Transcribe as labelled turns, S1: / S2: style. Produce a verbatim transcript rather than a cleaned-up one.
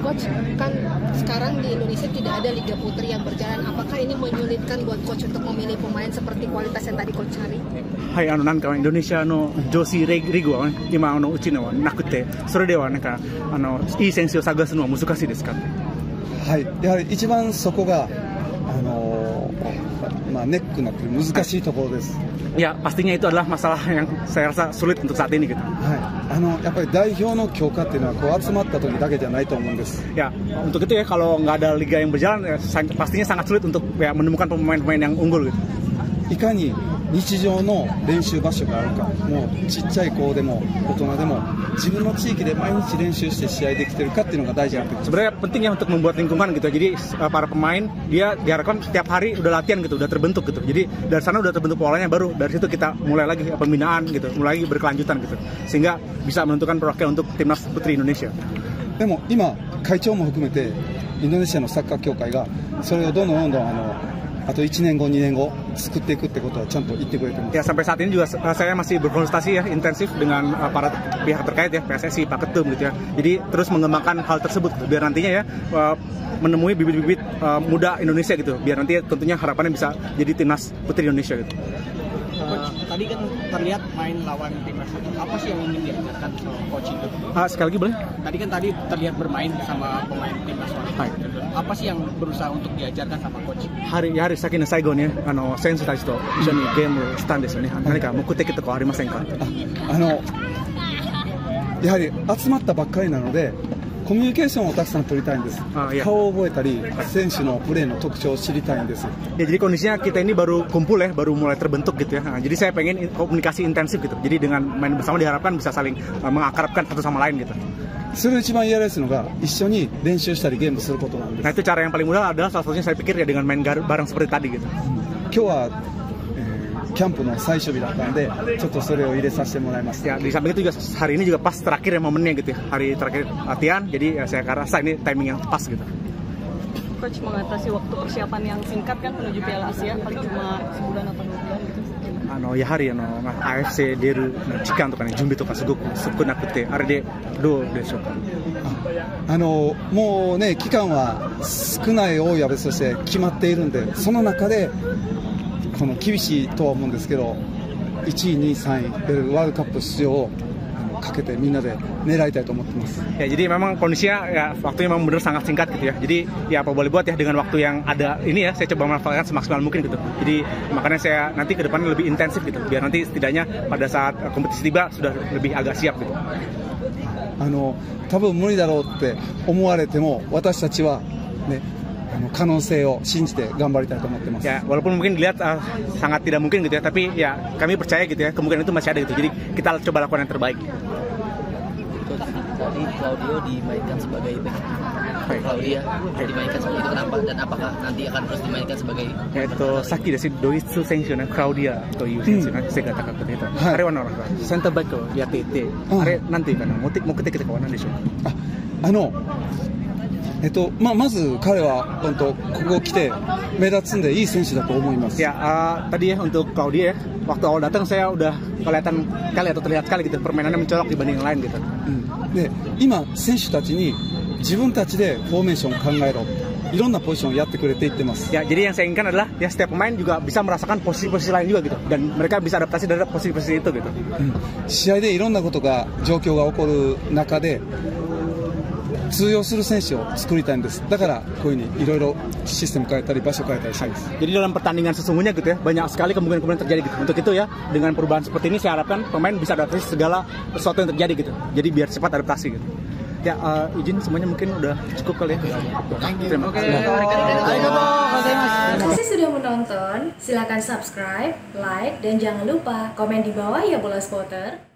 S1: Coach, kan sekarang di Indonesia tidak ada Liga Putri yang berjalan. Apakah ini menyulitkan buat Coach untuk memilih pemain seperti kualitas yang tadi Coach cari?
S2: はい、あのなんかインドネシアの女子リーグは、ね、今あのうちのはなくて、それではなんかあのいい選手を探すのは難しいですか？
S3: はい、やはり一番そこがあのー、まあネックになってる難しいところです。
S2: Ya, pastinya itu adalah masalah yang saya rasa sulit untuk saat ini gitu.
S3: はい、あのやっぱり代表の強化っていうのはこう集まった時だけじゃないと思うんです。
S2: Ya, untuk itu ya kalau nggak ada liga yang berjalan, ya, pastinya sangat sulit untuk ya, menemukan pemain-pemain yang unggul gitu.
S3: いかに日常の練習場所があるか、もうちっちゃい子でも大人でも自分の地域で毎日練習して試合できてるかっていうのが大事になってくる。
S2: Sebenarnya penting ya untuk membuat lingkungan gitu. Jadi uh, para pemain dia diharapkan setiap hari udah latihan gitu, udah terbentuk gitu. Jadi dari sana udah terbentuk polanya, baru dari situ kita mulai lagi ya, pembinaan gitu, mulai lagi berkelanjutan gitu. Sehingga bisa menentukan perwakilan untuk timnas putri Indonesia.
S3: でも今会長も含めてインドネシアのサッカー協会がそれをどんどんどんどんあの atauいちねんご、にねんご作っていくってことはちゃんと言ってくれてます。
S2: Ya sampai saat ini juga saya masih berkonsultasi ya intensif dengan uh, para pihak terkait ya, P S S I, Pak Ketum gitu ya. Jadi terus mengembangkan hal tersebut gitu, biar nantinya ya uh, menemui bibit-bibit uh, muda Indonesia gitu. Biar nanti tentunya harapannya bisa jadi timnas putri Indonesia gitu.
S4: Coach, tadi kan terlihat main lawan timnas itu, apa sih yang ingin diajarkan sama coach itu?
S2: Uh, sekali lagi boleh?
S4: Tadi kan tadi terlihat bermain sama pemain timnas wanita. Apa sih yang berusaha untuk diajarkan sama coach?
S2: やはりやはり先の最後にね、あの選手たちと一緒にゲームをしたんですよね。何か目的とかありませんか？
S3: あのやはり集まったばっかりなので。 コミュニケーションをたくさん取りたいんです。顔を覚えたり、選手のプレーの特徴を知りたいんです。
S2: Ya, jadi kondisinya kita ini baru kumpul ya, baru mulai terbentuk gitu ya. Nah, jadi saya pengen komunikasi intensif gitu. Jadi dengan main bersama diharapkan bisa saling uh, mengakrabkan satu sama lain gitu.
S3: それ一番やりやすいのが一緒に練習したりゲームすることなんです。
S2: Nah, itu cara yang paling mudah adalah salah satunya saya pikir ya dengan main bareng seperti tadi gitu.
S3: 今日は キャンプの最終日だったんで、ちょっとそれを入れさせてもらいました。 Ya, di samping itu juga hari ini juga pas terakhir ya momennya gitu ya, hari terakhir latihan, jadi ya, saya rasa ini timing yang pas gitu.
S5: Coach mengatasi waktu persiapan yang singkat kan menuju Piala Asia, paling cuma sebulan atau dua bulan gitu.
S2: あのやはりあの アーエフシー 出る時間とかね準備とかすごく少なくてあれでどうでしょうか。
S3: あのもうね期間は少ない多いは別として決まっているんで、その中で この厳しいとは思うんですけど、いちい、にい、さんい出るワールドカップ出場をかけてみんなで狙いたいと思ってます。
S2: Ya, jadi memang kondisinya ya waktunya memang benar sangat singkat gitu ya. Jadi ya apa boleh buat ya dengan waktu yang ada ini ya saya coba memanfaatkan semaksimal mungkin gitu. Jadi makanya saya nanti ke depannya lebih intensif gitu. Biar nanti setidaknya pada saat kompetisi tiba sudah lebih agak siap gitu.
S3: あの多分無理だろうって思われても私たちはね 可能性を信じて頑張りたいと思ってます。
S2: Ya, walaupun mungkin dilihat uh, sangat tidak mungkin gitu ya, tapi ya kami percaya gitu ya, kemungkinan itu masih ada gitu. Jadi kita coba lakukan yang terbaik.
S6: Tadi Claudio dimainkan sebagai back. Claudia dimainkan sebagai itu kenapa dan apakah nanti akan terus dimainkan sebagai?
S2: えっとさっきですね、ドイツ選手のクラウディアという選手が背が高くて、あれはなんかセンターバックをやっていて、あれなんていうかな、目的目的とかは何でしょうか？
S3: あの えっとまあまず彼は本当ここ来て目立つんでいい選手だと思います。
S2: Ya, uh, tadi ya untuk Claudia ya, waktu awal datang saya udah kelihatan kali atau terlihat sekali gitu permainannya mencolok dibanding yang lain gitu.
S3: で今選手たちに自分たちでフォーメーションを考えろ、いろんなポジションをやってくれて言ってます。
S2: Ya, jadi yang saya inginkan adalah ya setiap pemain juga bisa merasakan posisi-posisi lain juga gitu dan mereka bisa adaptasi terhadap posisi-posisi itu gitu.
S3: 試合でいろんなことが状況が起こる中で 通用する選手を作りたいんです。だからこういうふうにいろいろシステム変えたり場所変えたりしたいです。 Jadi dalam pertandingan sesungguhnya gitu ya, banyak sekali kemungkinan-kemungkinan terjadi gitu. Untuk itu ya, dengan perubahan seperti ini saya harapkan pemain bisa adaptasi segala sesuatu yang terjadi gitu. Jadi biar cepat adaptasi gitu. Ya, uh, izin semuanya mungkin udah cukup kali ya. Terima kasih.
S7: Terima kasih sudah menonton. Silakan subscribe, like, dan jangan lupa komen di bawah ya Bola Spotter.